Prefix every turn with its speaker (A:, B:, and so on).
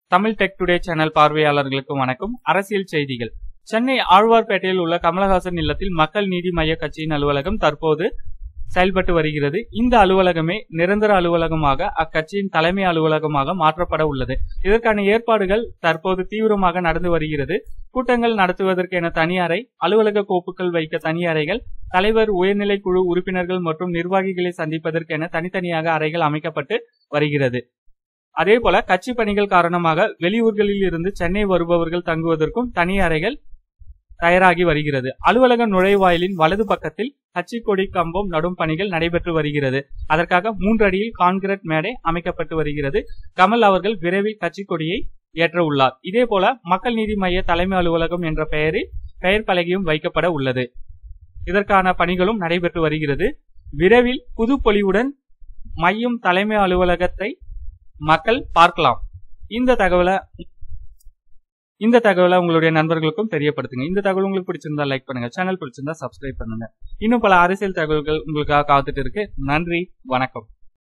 A: Tamil tech today channel பார்வையாளர்களுக்கு வணக்கம். அரசியல் செய்திகள். சென்னை ஆழ்வார்பேட்டையில் உள்ள கமலஹாசன் இல்லத்தில் மக்கள் நீதி மய்ய கட்சியின் அலுவலகம் தற்போது செயல்பட்டு வருகிறது. இந்த அலுவலகமே நிரந்தர அலுவலகமாக அக்கட்சியின் தலைமை அலுவலகமாக மாற்றப்பட உள்ளது. இதற்கான ஏற்பாடுகள் தற்போது தீவிரமாக நடந்து வருகிறது. கூட்டங்கள் நடத்துவதற்கென தனி அறை, அலுவலக கோப்புகள் வைக்க தனி அறைகள், தலைவர், உயர்நிலை குழு உறுப்பினர்கள் மற்றும் நிர்வாகிகளை சந்திப்பதற்கென தனித்தனியாக அறைகள் அமைக்கப்பட்டு வருகிறது. அதேபோல கட்சி பணிகள் காரணமாக வெளியூர்களில் இருந்து சென்னை வருபவர்கள் தங்குவதற்கும் தனி அறைகள் தயாராகி வருகிறது. அலுவலக நுழைவாயிலின் வலது பக்கத்தில் கட்சி கொடி கம்பம் நடும் பணிகள் நடைபெற்று வருகிறது. அதற்காக 3 அடியில் கான்கிரீட் மேடை அமைக்கப்பட்டு வருகிறது. கமல் அவர்கள் விரைவில் கட்சி கொடியை ஏற்ற உள்ளார். இதேபோல மக்கள் நீதி மய்ய தலைமை அலுவலகம் என்ற பெயரில் பெயர் பலகையும் வைக்கப்பட உள்ளது. இதற்கான பணிகளும் நடைபெற்று வருகிறது. விரைவில் புது பொலிவுடன் மையம் தலைமை அலுவலகத்தை மக்கள் பார்க்கலாம். இந்த தகவலை உங்களுடைய நண்பர்களுக்கும் தெரியப்படுத்துங்க. இந்த தகவல் உங்களுக்கு பிடிச்சிருந்தா லைக் பண்ணுங்க, சேனல் பிடிச்சிருந்தா சப்ஸ்கிரைப் பண்ணுங்க. இன்னும் பல அரசியல் தகவல்கள் உங்களுக்காக காத்துட்டு இருக்கு. நன்றி, வணக்கம்.